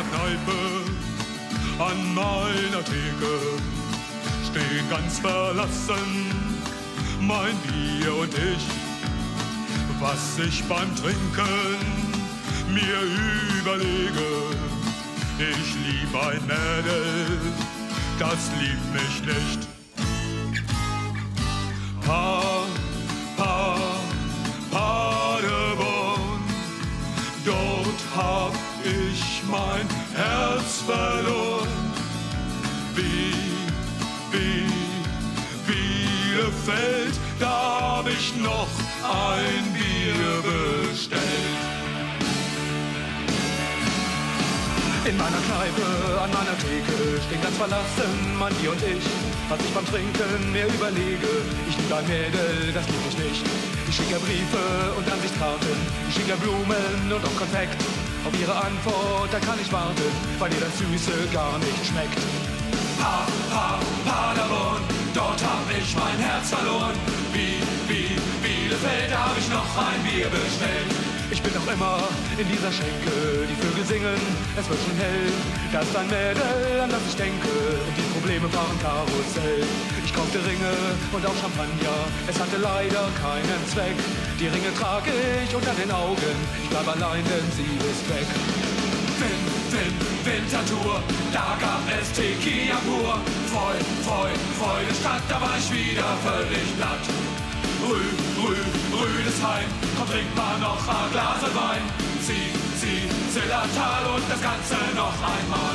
Kneipe, an meiner Theke, stehen ganz verlassen mein Bier und ich. Was ich beim Trinken mir überlege, ich lieb ein Mädel, das liebt mich nicht. Paderborn, dort hab ich mein Herz verloren. Bielefeld, da hab ich noch ein Bier bestellt. In meiner Kneipe, an meiner Theke, stehen ganz verlassen mein Bier und ich. Was ich beim Trinken mir überlege, ich lieb ein Mädel, das lieb ich nicht. Ich schicke ihr Briefe und Ansichtskarten, ich schicke ihr Blumen und auch Konfekt. Auf ihre Antwort, da kann ich warten, weil ihr das Süße gar nicht schmeckt. Paderborn, dort hab ich mein Herz verloren. Bielefeld, da hab ich noch ein Bier bestellt. Ich bin noch immer in dieser Schenke, die Vögel singen, es wird schon hell. Da ist ein Mädel, an das ich denke, und die Probleme fahren Karussell. Ich kaufte Ringe und auch Champagner, es hatte leider keinen Zweck. Die Ringe trage ich unter den Augen, ich bleib allein, denn sie ist weg. Winterthur, da gab es Tequila pur. Freude-Stadt, da war ich wieder völlig platt. Rüdesheim, komm, trink mal noch ein Glas Wein. Zillertal und das Ganze noch einmal.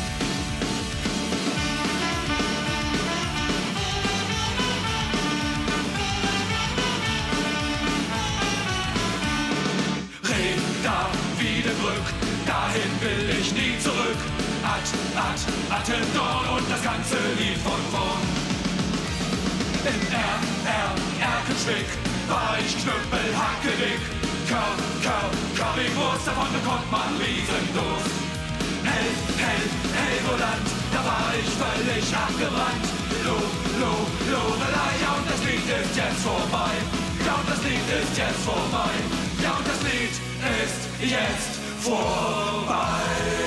Reda, Wiedebrück, dahin will ich nie zurück. Attendorn und das ganze Lied von vorn. In Erkenschwick war ich knüppelhackedick. Currywurst, davon bekommt man Riesendurst. Helgoland, da war ich völlig abgebrannt. Lorelei, ja und das Lied ist jetzt vorbei. Ja und das Lied ist jetzt vorbei. Ja und das Lied ist jetzt vorbei.